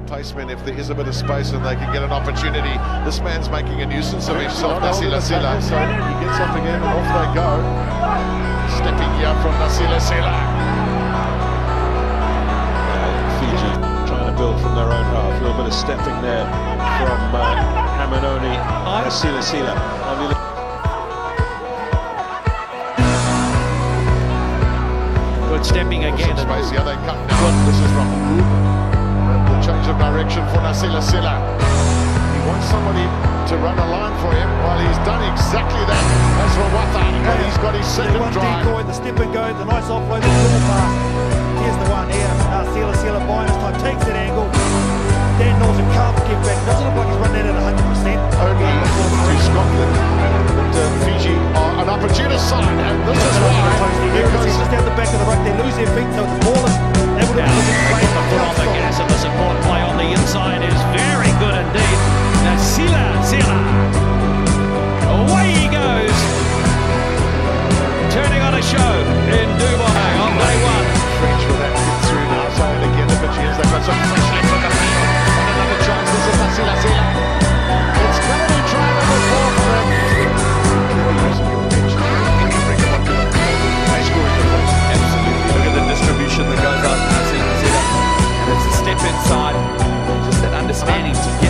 pacemen if there is a bit of space and they can get an opportunity. This man's making a nuisance of himself, Nasilasila. So he gets up again and off they go. Stepping here from Nasilasila. Fiji trying to build from their own half. A little bit of stepping there from Amenoni Nasilasila. Good stepping again. Space here, they cut down. This is from the change of direction for Nasilasila. He wants somebody to run a line for him. Well, he's done exactly that as Rawatha, but he's got his second drive. Decoy, the step and go, the nice offload, the full pass. Here's the one here. Nasilasila buying his time, takes that angle. Dan Norton can't get back. Doesn't look like he's running at 100%. Only to Scotland. But Fiji are an opportunist side, and this is why. Because just down the back of the ruck, they lose their feet, so the ball is able to play the foot on the gas, and the support play on the inside is very good indeed. Nasilasila, away he goes, turning on a show in Dubai on day one. French with that hit through now, so again the Fijians, they've got some fresh legs on the feet, and another chance. This is Nasilasila. It's going to be try number 4 for them. Absolutely, look at the distribution that goes on Nasilasila, and it's a step inside, just that understanding to get.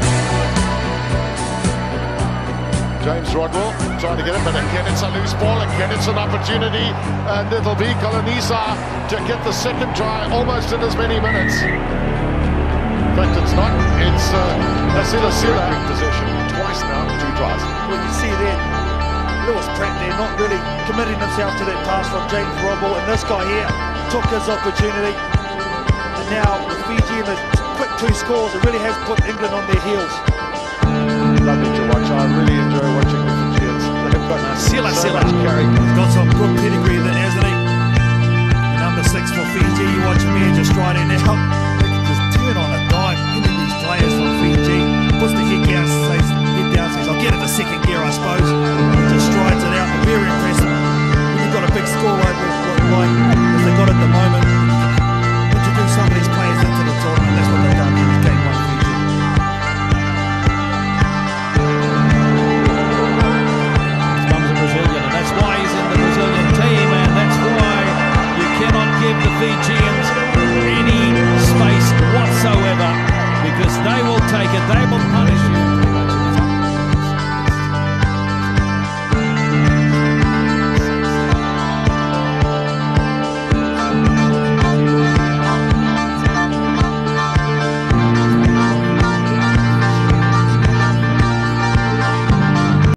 James Rodwell trying to get it, but again it's a loose ball, again it's an opportunity, and it'll be Kolonisa to get the second try almost in as many minutes. In fact, it's not, it's Nasilasila in possession twice now, 2 tries. Well, you see that Lewis Pratt there not really committing himself to that pass from James Rodwell, and this guy here took his opportunity, and now with Fiji and the quick 2 scores, it really has put England on their heels. Lovely to watch. I really enjoy watching the Fijians. They've got so much carry. He's got some good pedigree then, hasn't he? Number 6 for Fiji, you watch him here just riding now. They can just turn on a dime. Any of these players from Fiji puts the head down, says, I'll get it to second gear, I suppose. Just strides it out, very impressive. When you've got a big score like as they got at the moment, introduce some of these players into the tournament. That's what they've done in this game 1 Fiji. Brazilian, and that's why he's in the Brazilian team, and that's why you cannot give the Fijians any space whatsoever, because they will take it, they will punish